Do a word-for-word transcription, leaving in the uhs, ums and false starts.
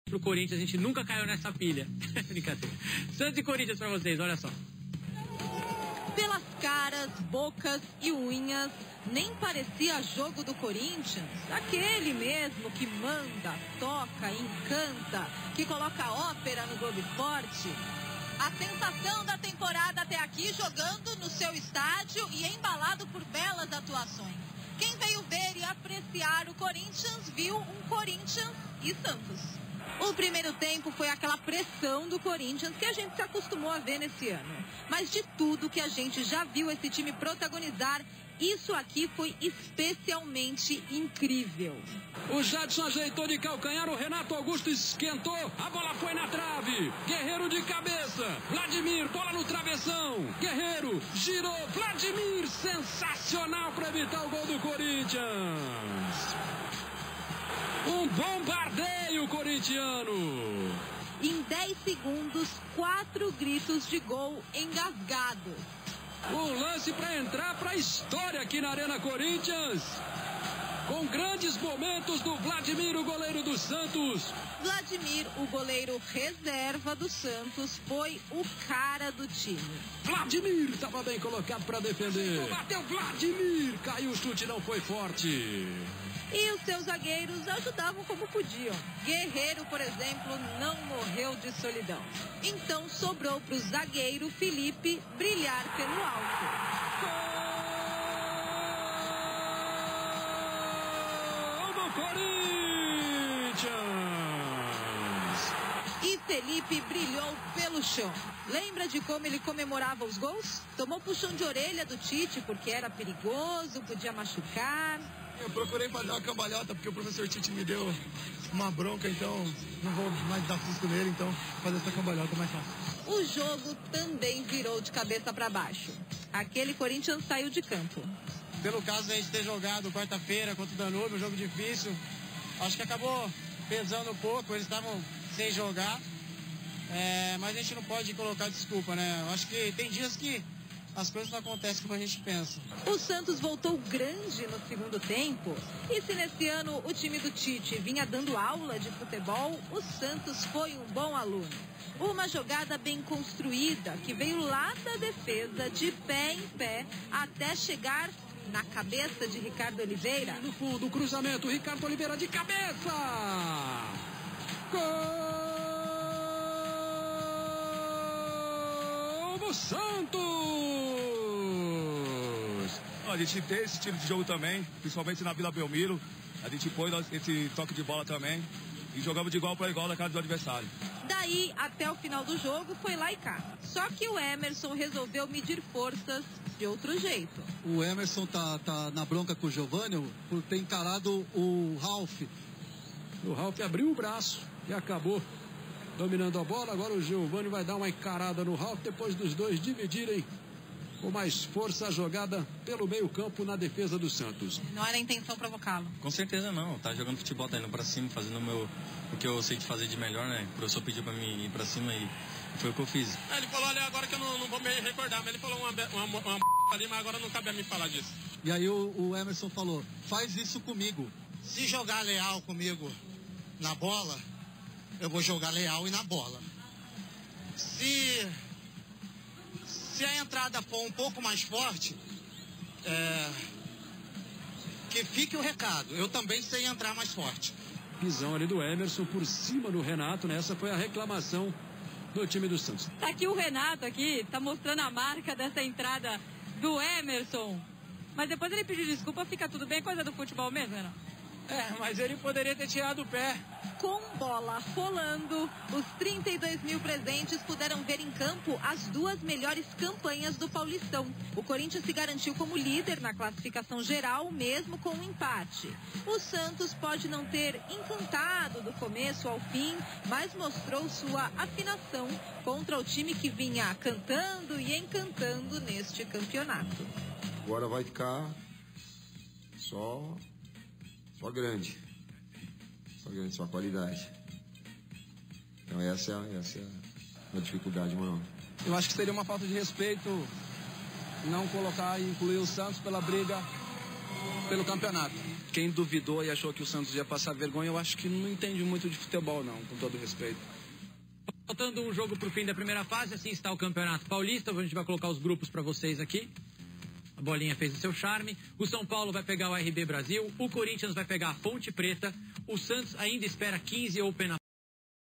pro Corinthians, a gente nunca caiu nessa pilha. Brincadeira. Santos e Corinthians pra vocês, olha só. Pelas caras, bocas e unhas, nem parecia jogo do Corinthians. Aquele mesmo que manda, toca, encanta, que coloca ópera no Globo Esporte. A sensação da temporada até aqui, jogando no seu estádio e embalado por belas atuações. Quem veio ver e apreciar o Corinthians viu um Corinthians e Santos. O primeiro tempo foi aquela pressão do Corinthians que a gente se acostumou a ver nesse ano. Mas de tudo que a gente já viu esse time protagonizar, isso aqui foi especialmente incrível. O Jadson ajeitou de calcanhar, o Renato Augusto esquentou, a bola foi na trave. Guerreiro de cabeça, Vladimir, bola no travessão. Guerreiro girou, Vladimir, sensacional para evitar o gol do Corinthians. Um bombardeio corintiano. Em dez segundos, quatro gritos de gol engasgados. Um lance para entrar para a história aqui na Arena Corinthians. Com grandes momentos do Vladimir, o goleiro do Santos. Vladimir, o goleiro reserva do Santos, foi o cara do time. Vladimir estava bem colocado para defender. Bateu Vladimir, caiu o chute, não foi forte. E os seus zagueiros ajudavam como podiam. Guerreiro, por exemplo, não morreu de solidão. Então sobrou para o zagueiro Felipe brilhar pelo alto. Gol do Corinthians! E Felipe brilhou pelo chão. Lembra de como ele comemorava os gols? Tomou puxão de orelha do Tite porque era perigoso, podia machucar. Eu procurei fazer uma cambalhota porque o professor Tite me deu uma bronca, então não vou mais dar susto nele, então fazer essa cambalhota é mais fácil. O jogo também virou de cabeça para baixo. Aquele Corinthians saiu de campo. Pelo caso da gente ter jogado quarta-feira contra o Danúbio, um jogo difícil, acho que acabou pesando um pouco, eles estavam sem jogar, é, mas a gente não pode colocar desculpa, né? Eu acho que tem dias que as coisas não acontecem como a gente pensa. O Santos voltou grande no segundo tempo. E se nesse ano o time do Tite vinha dando aula de futebol, o Santos foi um bom aluno. Uma jogada bem construída que veio lá da defesa, de pé em pé, até chegar na cabeça de Ricardo Oliveira. No fundo, o cruzamento, Ricardo Oliveira de cabeça! Gol do Santos! A gente tem esse tipo de jogo também, principalmente na Vila Belmiro. A gente põe esse toque de bola também e jogamos de igual para igual na casa do adversário. Daí, até o final do jogo, foi lá e cá. Só que o Emerson resolveu medir forças de outro jeito. O Emerson tá, tá na bronca com o Giovani por ter encarado o Ralf. O Ralf abriu o braço e acabou dominando a bola. Agora o Giovani vai dar uma encarada no Ralf depois dos dois dividirem com mais força a jogada pelo meio campo na defesa do Santos. Não era a intenção provocá-lo? Com certeza não, tá jogando futebol, tá indo pra cima, fazendo o, meu, o que eu sei de fazer de melhor, né? O professor pediu pra mim ir pra cima e foi o que eu fiz. É, ele falou ali agora que eu não, não vou me recordar, mas ele falou uma, uma, uma, uma ali, mas agora não cabe a mim falar disso. E aí o, o Emerson falou, faz isso comigo. Se jogar leal comigo na bola, eu vou jogar leal e na bola. Se... Se a entrada for um pouco mais forte, é, que fique o recado. Eu também sei entrar mais forte. Pisão ali do Emerson por cima do Renato, né? Essa foi a reclamação do time do Santos. Tá aqui o Renato aqui, tá mostrando a marca dessa entrada do Emerson. Mas depois ele pediu desculpa, fica tudo bem, coisa do futebol mesmo, Renato? É, mas ele poderia ter tirado o pé. Com bola rolando, os trinta e dois mil presentes puderam ver em campo as duas melhores campanhas do Paulistão. O Corinthians se garantiu como líder na classificação geral, mesmo com um empate. O Santos pode não ter encantado do começo ao fim, mas mostrou sua afinação contra o time que vinha cantando e encantando neste campeonato. Agora vai ficar só, só grande. Só grande, só qualidade. Então essa é, essa é a dificuldade maior. Eu acho que seria uma falta de respeito não colocar e incluir o Santos pela briga pelo campeonato. quem duvidou e achou que o Santos ia passar vergonha, eu acho que não entende muito de futebol, não, com todo respeito. Faltando um jogo para o fim da primeira fase, assim está o Campeonato Paulista. A gente vai colocar os grupos para vocês aqui. A bolinha fez o seu charme. O São Paulo vai pegar o R B Brasil. O Corinthians vai pegar a Ponte Preta. O Santos ainda espera quinze ou Pena